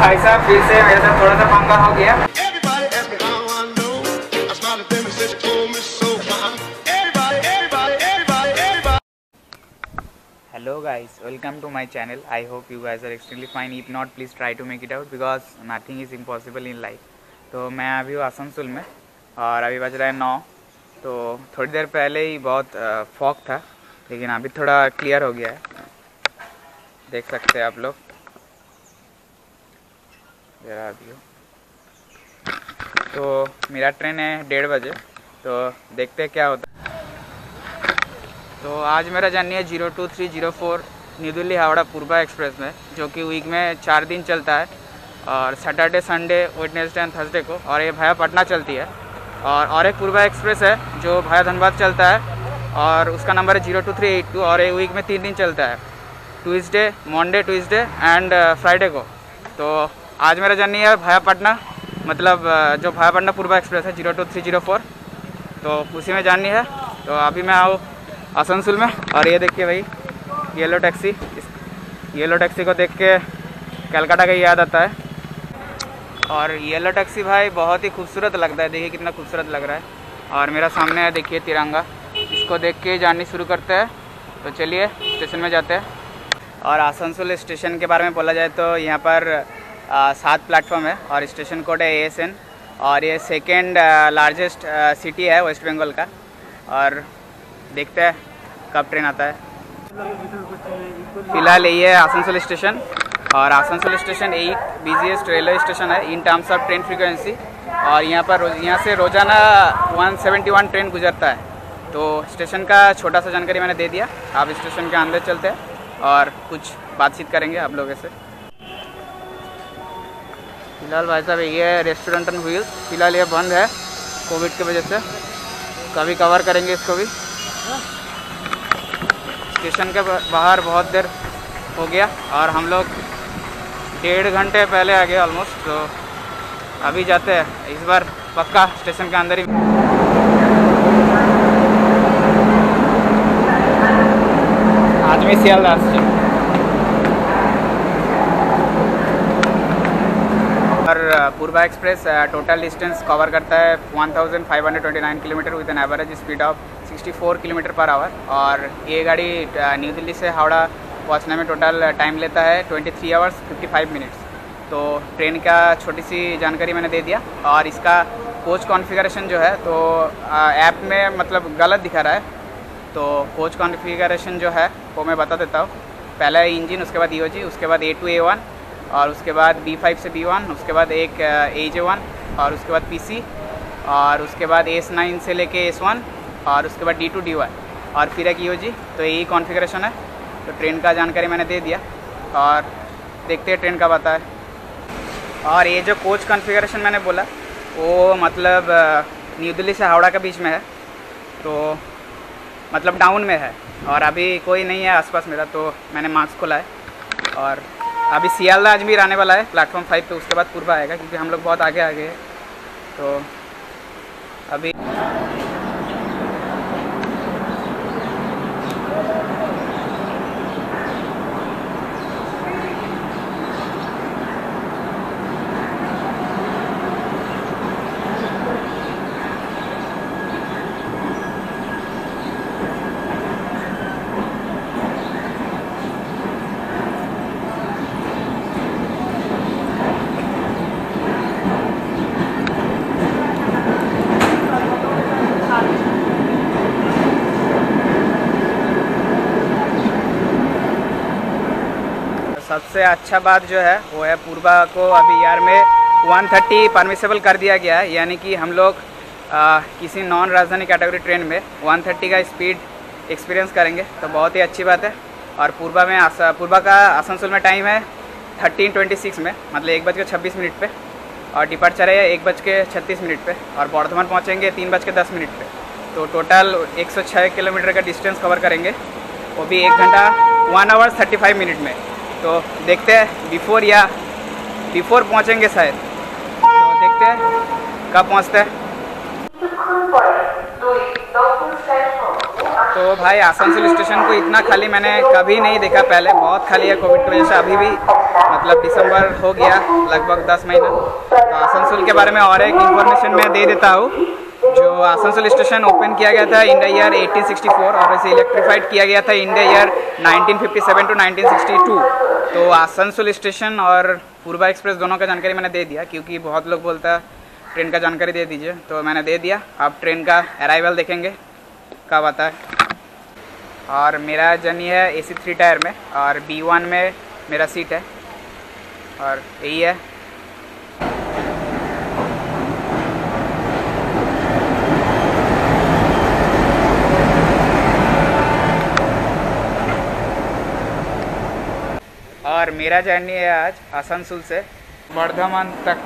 भाई साहब फिर से मेरे साथ थोड़ा सा पंगा हो गया। Hello guys, welcome to my channel. I hope you guys are extremely fine. If not, please try to make it out because nothing is impossible in life. तो मैं अभी हूँ आसनसोल में और अभी बज रहा है 9। तो थोड़ी देर पहले ही बहुत फॉग था, लेकिन अभी थोड़ा क्लियर हो गया है, देख सकते हैं आप लोग। जरा अभी हो तो मेरा ट्रेन है 1:30 बजे, तो देखते हैं क्या होता है। तो आज मेरा जर्नी है 02304 न्यू दिल्ली हावड़ा पूर्वा एक्सप्रेस में, जो कि वीक में 4 दिन चलता है और Saturday Sunday Wednesday and Thursday को, और ये भाया पटना चलती है। और एक पूर्वा एक्सप्रेस है जो भाया धनबाद चलता है और उसका नंबर है 02382 और ये वीक में 3 दिन चलता है, Tuesday, Monday, Tuesday and Friday को। तो आज मेरा जर्नी है भाया पटना, मतलब जो भाया पटना पूर्वा एक्सप्रेस है 02304, तो उसी में जानी है। तो अभी मैं आऊँ आसनसोल में और ये देखिए भाई येलो टैक्सी, इस येलो टैक्सी को देख के कलकत्ता का याद आता है। और येलो टैक्सी भाई बहुत ही खूबसूरत लगता है, देखिए कितना खूबसूरत लग रहा है। और मेरा सामने है देखिए तिरंगा, इसको देख के जर्नी शुरू करते हैं। तो चलिए स्टेशन में जाते हैं। और आसनसोल स्टेशन के बारे में बोला जाए तो यहाँ पर 7 प्लेटफॉर्म है और स्टेशन कोड है ASN, और ये सेकेंड लार्जेस्ट सिटी है वेस्ट बंगाल का। और देखते हैं कब ट्रेन आता है। फिलहाल यही है आसनसोल स्टेशन, और Asansol station 8 busiest railway station है in terms of train frequency. और यहाँ से रोज़ाना 171 ट्रेन गुजरता है। तो स्टेशन का छोटा सा जानकारी मैंने दे दिया, आप स्टेशन के अंदर चलते हैं और कुछ बातचीत करेंगे आप लोगों से। फिलहाल भाई साहब ये है रेस्टोरेंट एंड व्हील्स, फिलहाल ये बंद है कोविड की वजह से, कभी कवर करेंगे इसको भी। स्टेशन के बाहर बहुत देर हो गया और हम लोग 1.5 घंटे पहले आ गए ऑलमोस्ट। तो अभी जाते हैं, इस बार पक्का स्टेशन के अंदर ही। आज मैं सियालदाह से और Purva express total distance cover करता है 1529 kilometre with an average speed of 64 kilometre per hour. और ये गाड़ी न्यू दिल्ली से हावड़ा पहुंचने में टोटल टाइम लेता है 23 आवर्स 55 मिनट्स। तो ट्रेन का छोटी सी जानकारी मैंने दे दिया। और इसका कोच कॉन्फ़िगरेशन जो है तो ऐप में मतलब गलत दिखा रहा है, तो कोच कॉन्फ़िगरेशन जो है वो मैं बता देता हूँ। पहला इंजन, उसके बाद EOG, उसके बाद A2 A1, और उसके बाद B5 से B1, उसके बाद एक AJ1, और उसके बाद PC, और उसके बाद S9 से लेके S1, और उसके बाद D2 D1, और फिर एक EOG। तो यही कॉन्फ़िगरेशन है। तो ट्रेन का जानकारी मैंने दे दिया और देखते हैं ट्रेन कब आता है। और ये जो कोच कॉन्फ़िगरेशन मैंने बोला वो मतलब न्यू दिल्ली से हावड़ा के बीच में है, तो मतलब डाउन में है। और अभी कोई नहीं है आसपास मेरा, तो मैंने मास्क खोला है। और अभी सियालदाह अजमेर आने वाला है प्लेटफॉर्म 5 पे, उसके बाद पूर्वा आएगा क्योंकि हम लोग बहुत आगे आ गए। तो अभी सबसे अच्छा बात जो है वो है पूर्वा को अभी यार में 130 परमिसेबल कर दिया गया है, यानी कि हम लोग किसी नॉन राजधानी कैटेगरी ट्रेन में 130 का स्पीड एक्सपीरियंस करेंगे, तो बहुत ही अच्छी बात है। और पूर्वा का आसनसोल में टाइम है 13:26 में, मतलब 1:26 पे, और डिपार्चर है 1:36 पे, और बर्धमान पहुँचेंगे 3:10 पे। तो टोटल 106 किलोमीटर का डिस्टेंस कवर करेंगे, वो भी 1 घंटा 1 आवर 35 मिनट में। तो देखते हैं बिफोर पहुंचेंगे शायद, तो देखते हैं कब पहुंचते हैं। तो भाई आसनसोल स्टेशन को इतना खाली मैंने कभी नहीं देखा पहले, बहुत खाली है कोविड की वजह से। अभी भी मतलब दिसंबर हो गया लगभग 10 महीना। तो आसनसोल के बारे में और एक इन्फॉर्मेशन मैं दे देता हूँ। जो आसनसोल स्टेशन ओपन किया गया था इन द ईयर 1864 और इसे इलेक्ट्रीफाइड किया गया था इन द ईयर 1957 टू 1962। तो आसनसोल स्टेशन और पूर्वा एक्सप्रेस दोनों का जानकारी मैंने दे दिया, क्योंकि बहुत लोग बोलता ट्रेन का जानकारी दे दीजिए, तो मैंने दे दिया। अब ट्रेन का अराइवल देखेंगे कब आता है। और मेरा जर्नी है AC 3 टायर में और B1 में मेरा सीट है और यही है। और मेरा जर्नी है आज आसनसोल से वर्धमान तक।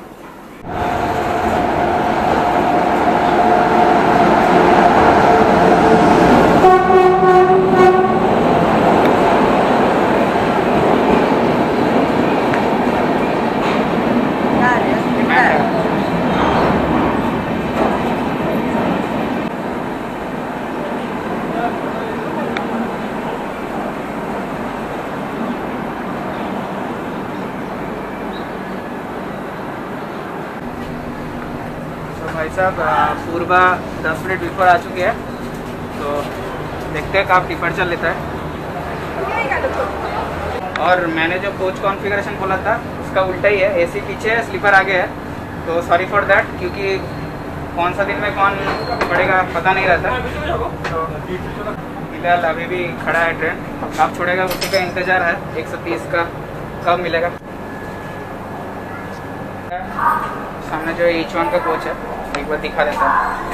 भाई साहब पूर्वा 10 मिनट बिफोर आ चुके हैं, तो देखते हैं कब डिपार्चर लेता है। और मैंने जो कोच कॉन्फ़िगरेशन बोला था उसका उल्टा ही है, AC पीछे है, स्लीपर आगे है। तो सॉरी फॉर दैट, क्योंकि कौन सा दिन में कौन पड़ेगा पता नहीं रहता। तो फिलहाल अभी भी खड़ा है ट्रेन, कब छोड़ेगा उसी का इंतज़ार है। 130 का कब मिलेगा। सामने जो H1 का कोच है एक बार दिखा देता हूँ।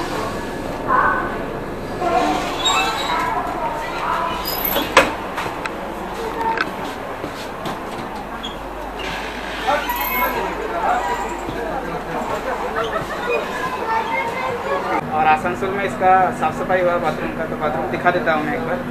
और आसनसोल में इसका साफ सफाई हुआ बाथरूम का, तो बाथरूम दिखा देता हूँ मैं एक बार।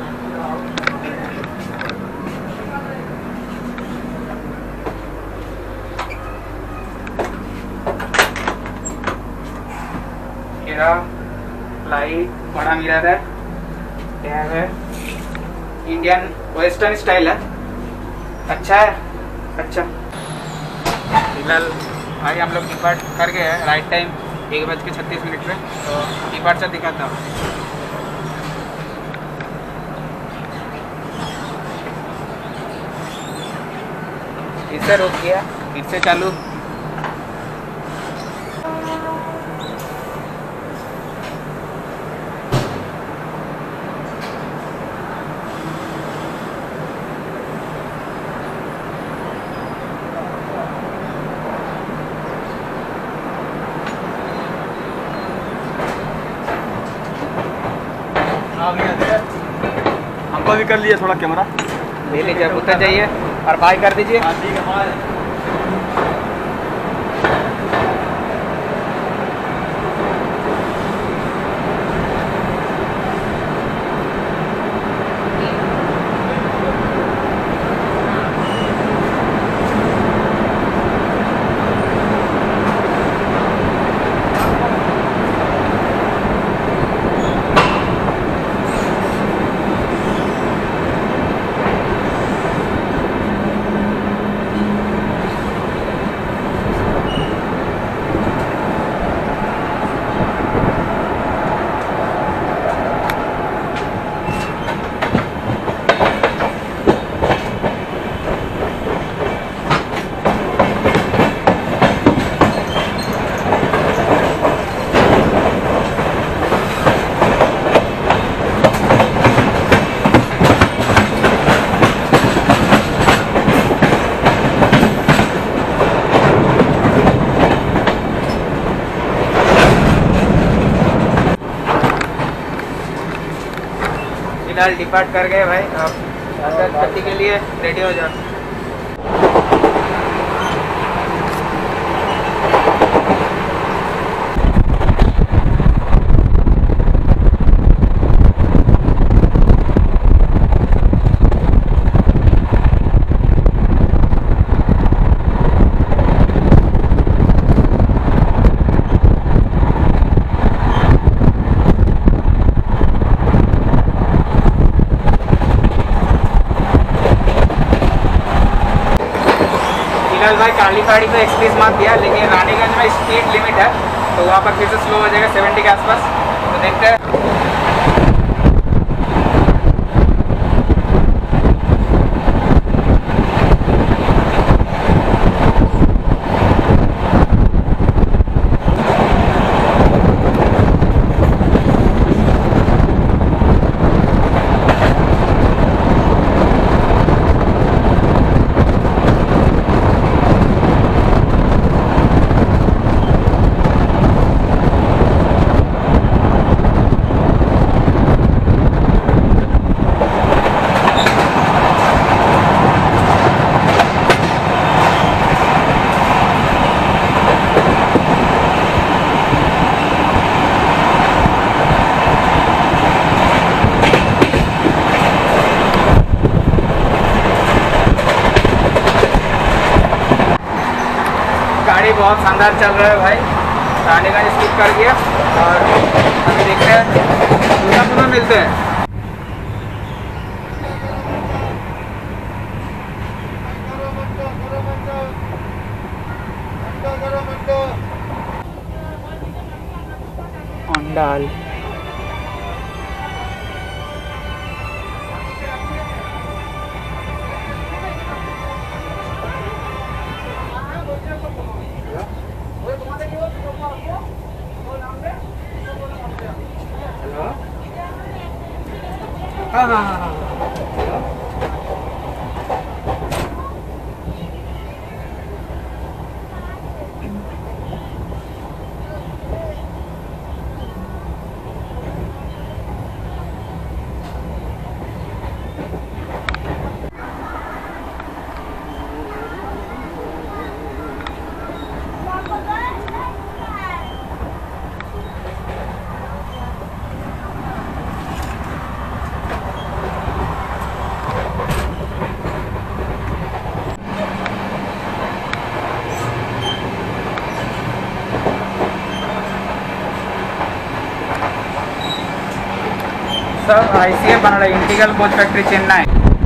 मेरा लाइट बड़ा मिरर है, टैब है, इंडियन वेस्टर्न स्टाइल है, अच्छा है अच्छा। फिलहाल भाई हम लोग डिपार्ट कर गए हैं राइट टाइम 1:36 पे। तो डिपार्चर दिखाता हूँ। फिर से रुक गया, फिर से चालू। हमको भी कर लिया थोड़ा कैमरा ले लीजिए, उतर जाइए और बाय कर दीजिए। ठीक है। फिलहाल डिपार्ट कर गए भाई, अब गति के लिए रेडी हो जाओ। कालीपाड़ी पे एक्सप्रेस मार दिया, लेकिन रानीगंज में स्पीड लिमिट है तो वहाँ पर फिर से स्लो हो जाएगा 70 के आसपास। तो देखते हैं। गाड़ी बहुत शानदार चल रहा है भाई, रानीगंज स्किप कर गया और अभी देखते हैं दुर्गापुर में मिलते हैं। ऑंडाल हाँ। सब ICF बनना इंटीग्रल कोच फैक्ट्री चेन्नई।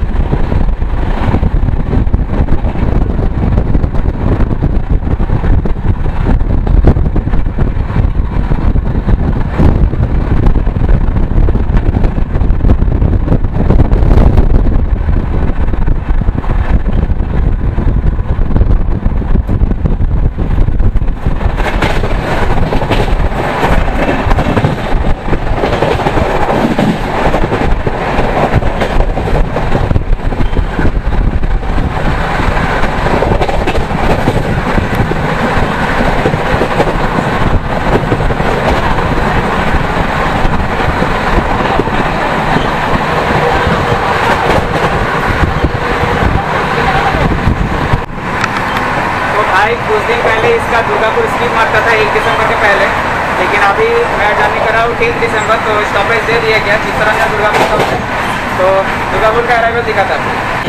भाई कुछ दिन पहले इसका दुर्गापुर स्किप मारता था 1 दिसंबर के पहले, लेकिन अभी मैं जर्नी कर रहा हूँ 3 दिसंबर, तो स्टॉपेज दे दिया गया जिस तरह से दुर्गापुर का, तो दुर्गापुर का अराइवल दिखा था।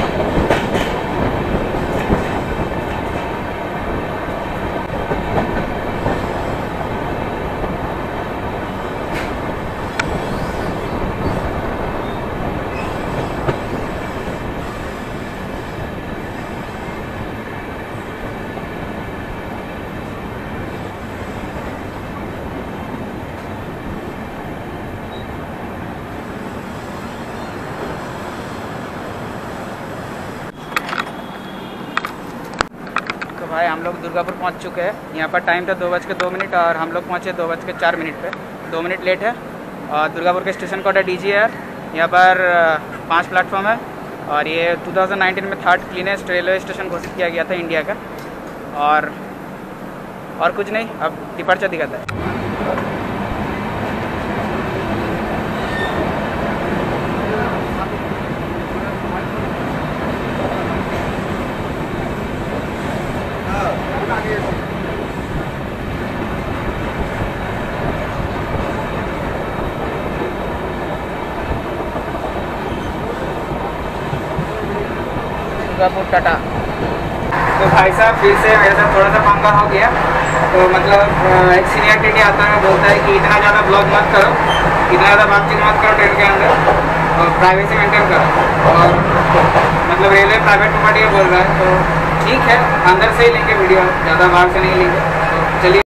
भाई हम लोग दुर्गापुर पहुंच चुके हैं। यहाँ पर टाइम था 2:02 और हम लोग पहुँचे 2:04 पे, 2 मिनट लेट है। और दुर्गापुर के स्टेशन कोड है DGR। यहाँ पर 5 प्लेटफॉर्म है और ये 2019 में 3rd क्लीनेस्ट रेलवे स्टेशन घोषित किया गया था इंडिया का। और कुछ नहीं, अब डिपार्चर दिखाता है। दुर्गापुर टाटा। तो भाई साहब फिर से मेरे साथ थोड़ा सा पंगा हो गया। तो मतलब एक सीनियर टीटी आता है, बोलता है कि इतना ज़्यादा ब्लॉग मत करो, इतना ज़्यादा बातचीत मत करो ट्रेन के अंदर, और प्राइवेसी मेंटेन करो। और मतलब रेलवे प्राइवेट प्रॉपर्टी बोल रहा है, तो ठीक है, अंदर से ही लेंगे वीडियो, ज़्यादा बाहर से नहीं लेंगे। तो चलिए।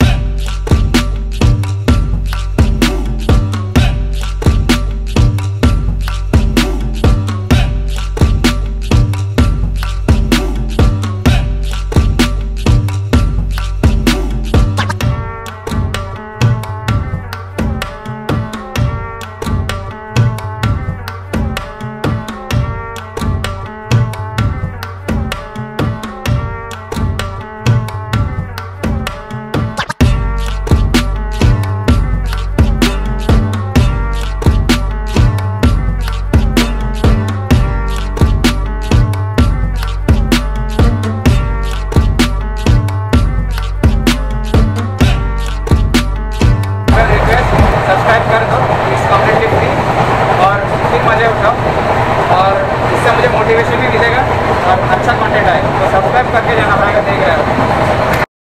सब्सक्राइब कर दो, प्लीज़ कमेंट फ्री, और फिर मज़े उठाओ, और इससे मुझे मोटिवेशन भी मिलेगा और अच्छा कंटेंट आएगा। तो सब्सक्राइब करके जाना पड़ेगा, देख रहे हो।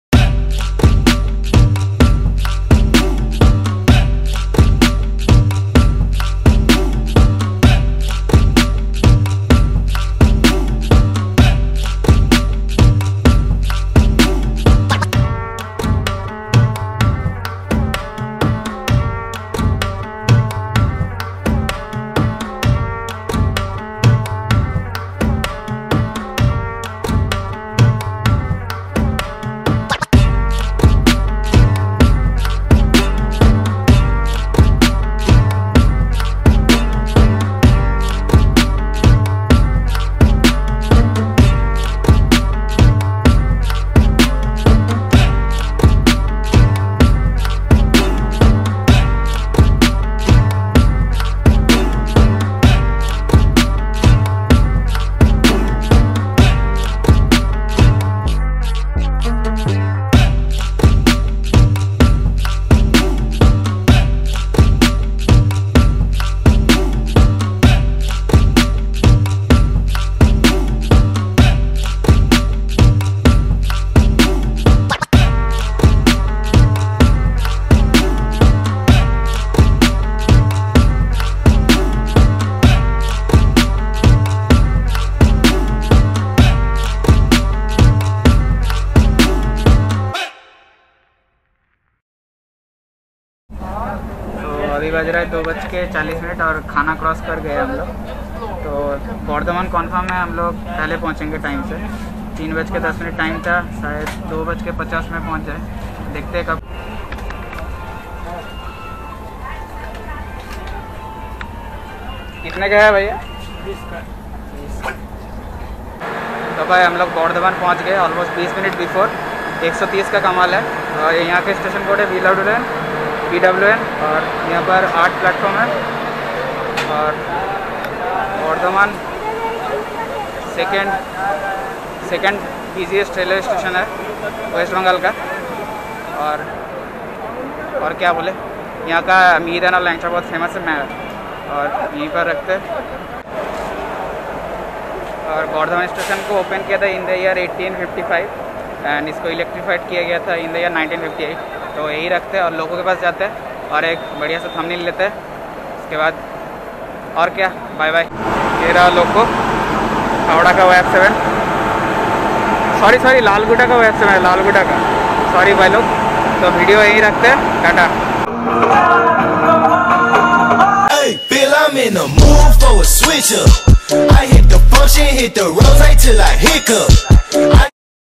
अभी बज रहा है 2:40 और खाना क्रॉस कर गए हम लोग। तो बर्धमान कॉन्फर्म है, हम लोग पहले पहुंचेंगे टाइम से। 3:10 टाइम था, शायद 2:50 में पहुंच जाए, देखते हैं कब। कितने का है भैया? 20 का। तो भाई हम लोग बर्धमान पहुँच गए ऑलमोस्ट 20 मिनट बिफोर। 130 का कमाल है। और यहाँ के स्टेशन कोड है PWN और यहाँ पर 8 प्लेटफॉर्म है। और Bardhaman second easiest railway station है वेस्ट बंगाल का। और क्या बोले, यहाँ का मीरान और लैंगचा बहुत फेमस है। मैं और यहीं पर रखते हैं। और बर्धमान स्टेशन को ओपन किया था इन द ईयर 1855 एंड इसको इलेक्ट्रीफाइड किया गया था इन द ईयर 1958। तो यही रखते हैं और लोगों के पास जाते हैं और एक बढ़िया सा थंबनेल लेते हैं। उसके बाद और क्या, बाय बाय। ये रहा लोको, हावड़ा का OF7, सॉरी लालगुड़ा का OF7 है, लालगुड़ा का, सॉरी भाई लोग। तो वीडियो यही रखते हैं, Tata. I'm in the mood for a switch up. I hit the function, hit the roads right till I hiccup.